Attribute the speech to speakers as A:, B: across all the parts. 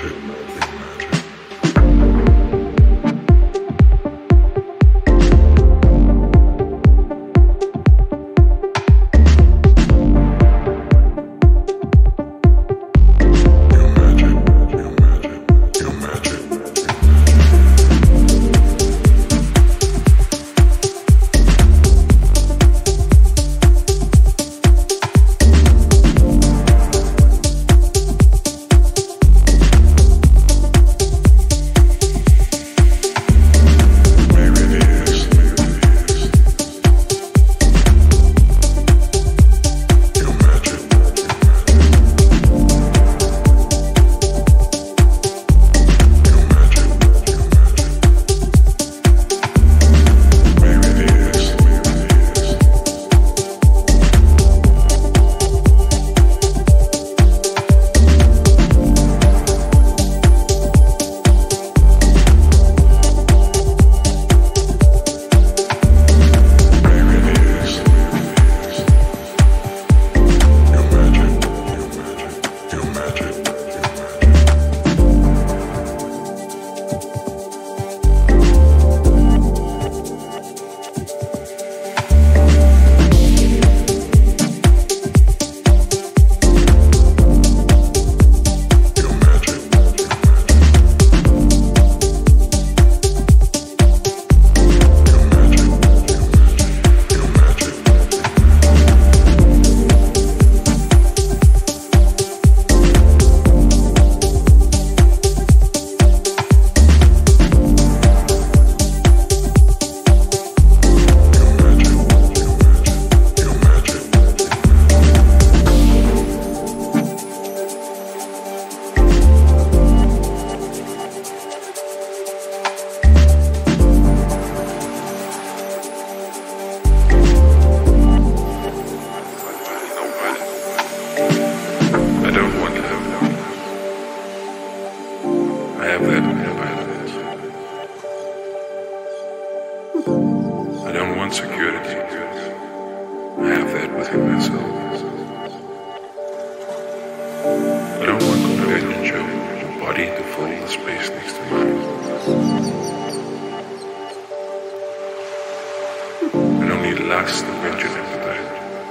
A: Deluxe, the venture into that.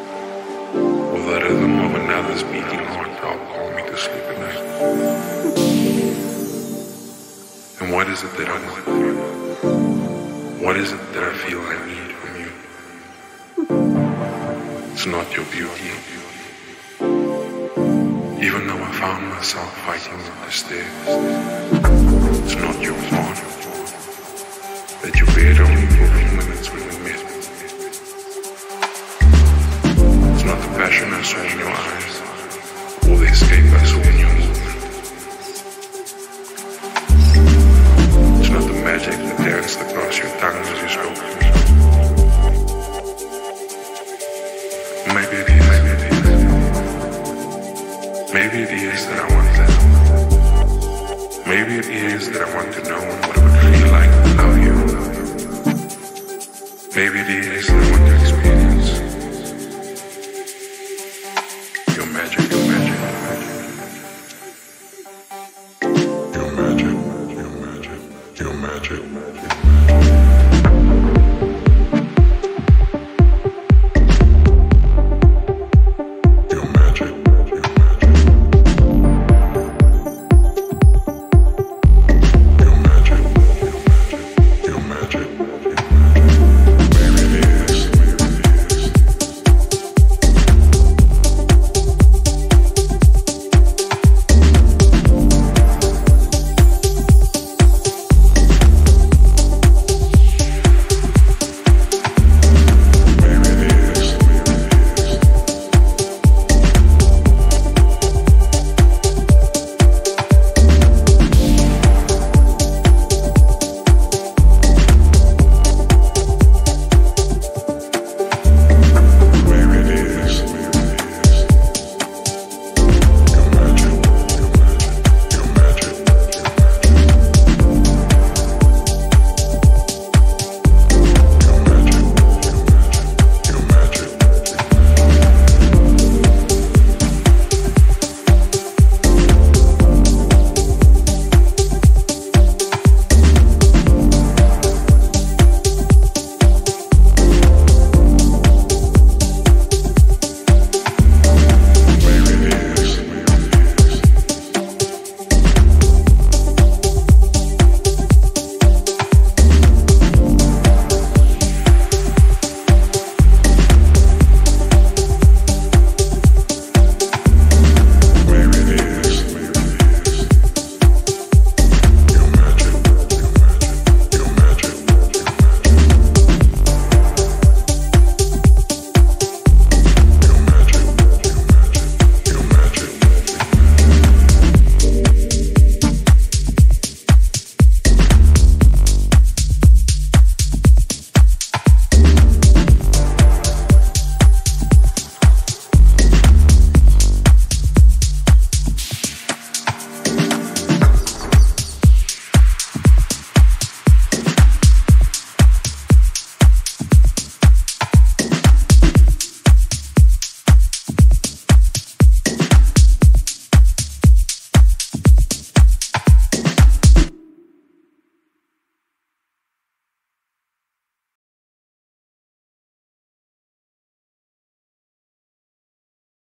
A: Or the rhythm of another's beating heart to help calm me to sleep at night. And what is it that I want? What is it that I feel I need from you? It's not your beauty. Even though I found myself fighting with the stairs, it's not your fault that you bared only for a few minutes when we met. It's not the passion I saw in your eyes, or the escape I saw in your movement. It's not the magic that danced across your tongue as you spoke. Maybe it is. Maybe it is that I want that. Maybe it is that I want to know what it would feel like to love you. Maybe it is that I want to experience your magic.